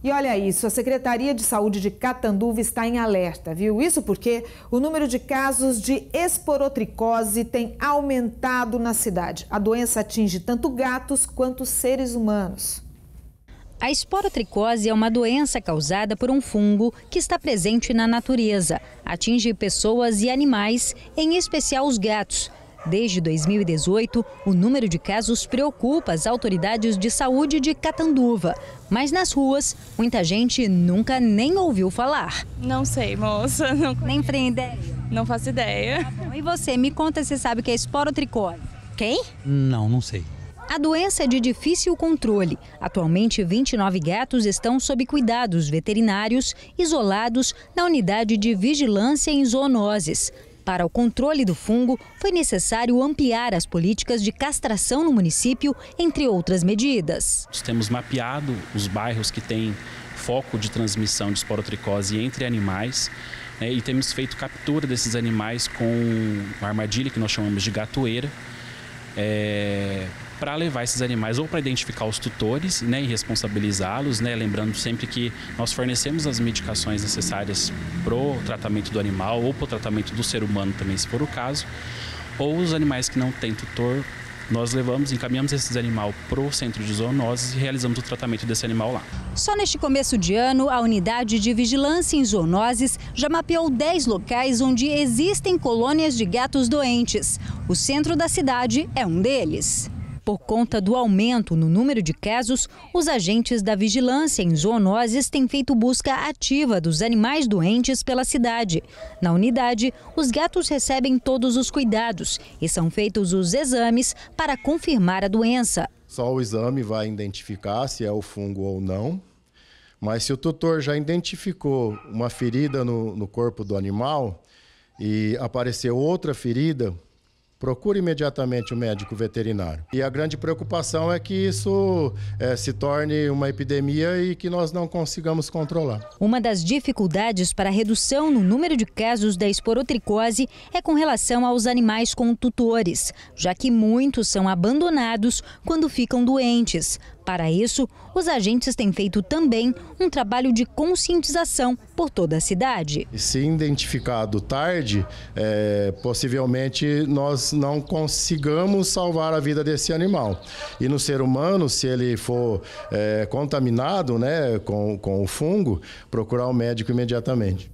E olha isso, a Secretaria de Saúde de Catanduva está em alerta, viu? Isso porque o número de casos de esporotricose tem aumentado na cidade. A doença atinge tanto gatos quanto seres humanos. A esporotricose é uma doença causada por um fungo que está presente na natureza. Atinge pessoas e animais, em especial os gatos. Desde 2018, o número de casos preocupa as autoridades de saúde de Catanduva. Mas nas ruas, muita gente nunca nem ouviu falar. Não sei, moça. Nem tem ideia? Não faço ideia. Tá bom. E você, me conta se sabe o que é esporotricose. Quem? Não sei. A doença é de difícil controle. Atualmente, 29 gatos estão sob cuidados veterinários, isolados na unidade de vigilância em zoonoses. Para o controle do fungo, foi necessário ampliar as políticas de castração no município, entre outras medidas. Nós temos mapeado os bairros que têm foco de transmissão de esporotricose entre animais, né, e temos feito captura desses animais com uma armadilha que nós chamamos de gatoeira, para levar esses animais ou para identificar os tutores, né, e responsabilizá-los, né, lembrando sempre que nós fornecemos as medicações necessárias para o tratamento do animal ou para o tratamento do ser humano também, se for o caso, ou os animais que não têm tutor, nós encaminhamos esses animais para o centro de zoonoses e realizamos o tratamento desse animal lá. Só neste começo de ano, a unidade de vigilância em zoonoses já mapeou 10 locais onde existem colônias de gatos doentes. O centro da cidade é um deles. Por conta do aumento no número de casos, os agentes da vigilância em zoonoses têm feito busca ativa dos animais doentes pela cidade. Na unidade, os gatos recebem todos os cuidados e são feitos os exames para confirmar a doença. Só o exame vai identificar se é o fungo ou não, mas se o tutor já identificou uma ferida no corpo do animal e apareceu outra ferida, procure imediatamente o médico veterinário. E a grande preocupação é que isso se torne uma epidemia e que nós não consigamos controlar. Uma das dificuldades para a redução no número de casos da esporotricose é com relação aos animais com tutores, já que muitos são abandonados quando ficam doentes. Para isso, os agentes têm feito também um trabalho de conscientização por toda a cidade. Se identificado tarde, possivelmente nós não consigamos salvar a vida desse animal. E no ser humano, se ele for contaminado, né, com o fungo, procurar um médico imediatamente.